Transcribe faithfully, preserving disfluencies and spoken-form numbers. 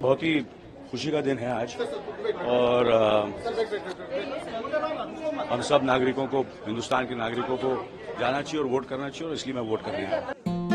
बहुत ही खुशी का दिन है आज और हम सब नागरिकों को, हिंदुस्तान के नागरिकों को जाना चाहिए और वोट करना चाहिए और इसलिए मैं वोट करने आया।